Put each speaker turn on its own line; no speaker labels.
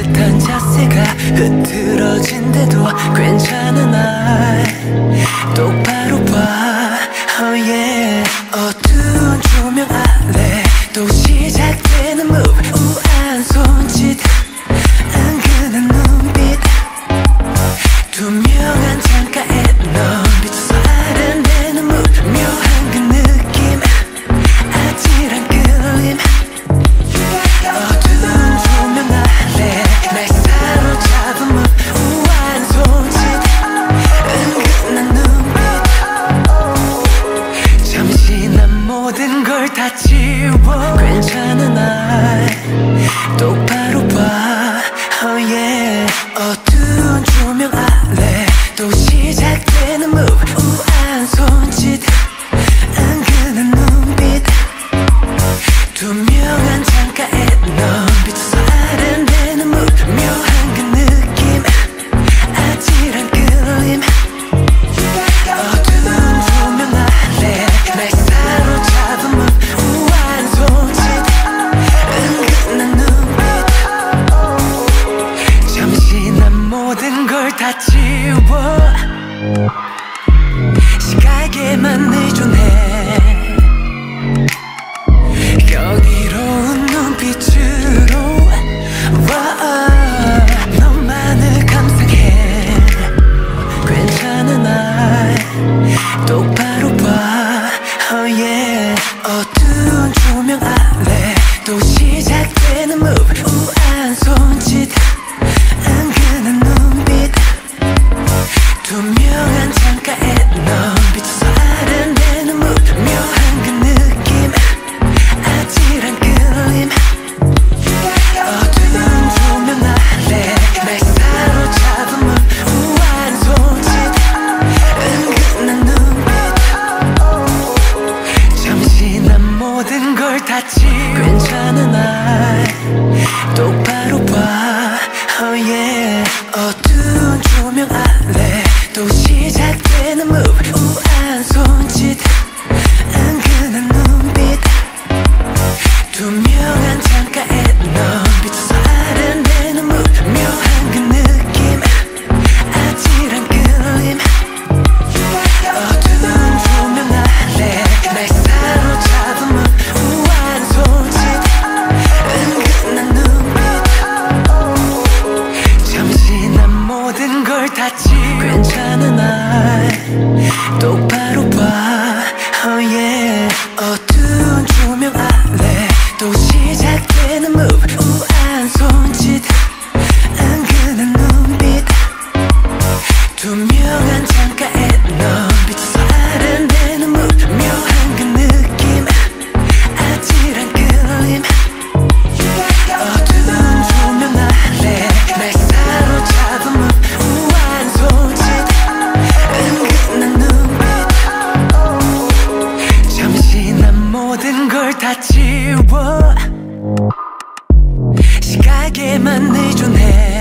듯한 자세가 흐트러진데도 괜찮은 날 똑바로 봐. oh yeah. 어두운 조명 아래 또 시작되는 move. 우아한 손짓 은근한 눈빛 투명한 창가에 넌 비춰서 아른대는 move. 묘한 그 느낌 아찔한 끌림 어두운 조명 아래 날 사로잡은 move. 우아한 손짓 은근한 눈빛 잠시 난 모든 걸 다 지워. 괜찮은 날 똑바로 봐. oh yeah. 어두운 조명 아래 또 시작되는 move. 우아한 손짓 은근한 눈빛 투명한 창가에 넌 비춰서 아른대는 move. 묘한 그 느낌 아찔한 끌림 어두운 조명 아래 날 사로잡은 move. 우아한 손짓 은근한 눈빛 잠시 난 모든 걸 다 지워. 시각에만 의존해 경이로운 눈빛으로 너만을 감상해. 괜찮은 날 똑바로 봐. oh yeah. 어두운 조명 아래 또 시작되는 move. 우아한 손짓 은근한 눈빛 투명한 창가에 넌 비춰서 아른대는 move. 묘한 그 느낌 아찔한 끌림 어두운 조명 아래 날 사로잡은 move. 우아한 손짓 은근한 눈빛 잠시 난 모든 걸 다 지워. 괜찮은 날 똑바로 봐. oh yeah. 어두운 조명 아래 또 시작되는 move. 우아한 손짓 은근한 눈빛 투명한 창가에 넌 비춰서 아른대는 move. 묘한 그 느낌 아찔한 끌림 어두운 조명 아래 날 사로잡은 move. 우아한 손짓 은근한 눈빛 잠시 난 모든 걸 다 지워. 괜찮은 날 똑바로 봐. oh yeah. 어두운 조명 아래 또 시작되는 move. 우아한 손짓 은근한 눈빛 투명한 창가에 넌 비춰서 아른대는 move. 묘한 그 느낌 아찔한 끌림 어두운 조명 아래 날 사로잡은 move. 우아한 손짓 은근한 눈빛 잠시 난 모든 걸 다 지워. 시각에만 의존해